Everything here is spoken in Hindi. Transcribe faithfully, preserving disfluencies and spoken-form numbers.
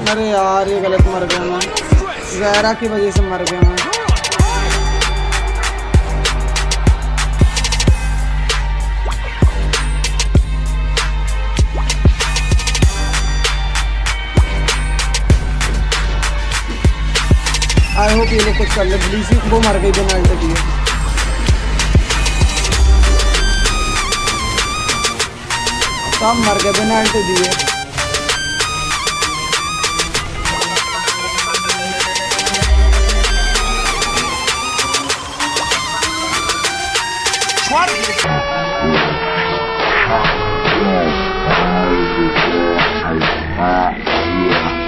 अरे यार ये गलत मर गया मैं, जहरा की वजह से मर गया मैं। आई होप ये लोग कुछ कर ले प्लीज। वो मर गई बिना अल्ट दिए। सब मर गए बिना अल्ट दिए। What?